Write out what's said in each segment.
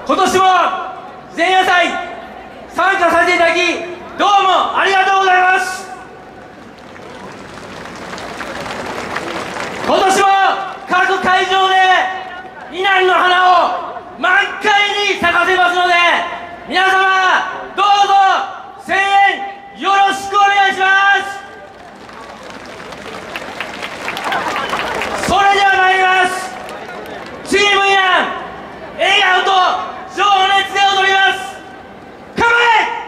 今年も前夜祭参加させていただき、どうもありがとうございます。今年も各会場で稲荷の花を満開に咲かせますので、皆様どうぞ声援よろしくお願いします。それでは参ります。チームイラン、笑顔と情熱で踊ります。構え。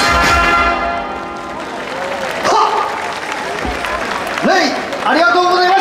レイありがとうございます。